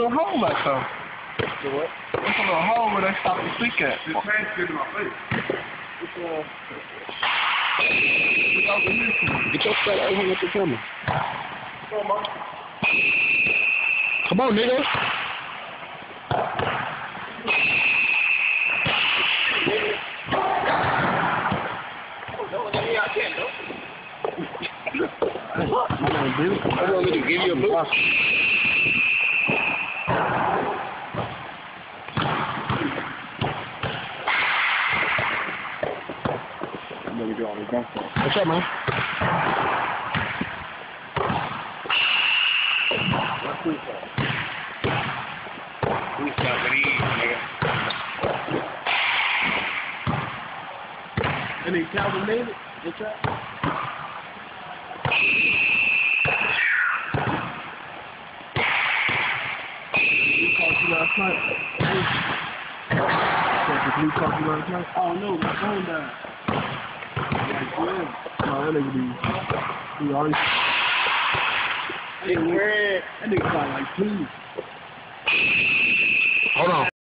little hole like so. The what? It's a little hole where they stop the stick at. This man's getting my face. Get your fat ass on with the camera. Come on, man. Come on, nigga. I'm going to give you a book. What's up, man? Any Calvin made it? What's that? You called you last night? You called you last night? Oh no, my phone died. Like, yeah. No, that nigga be always. That nigga called like 2. Hold on.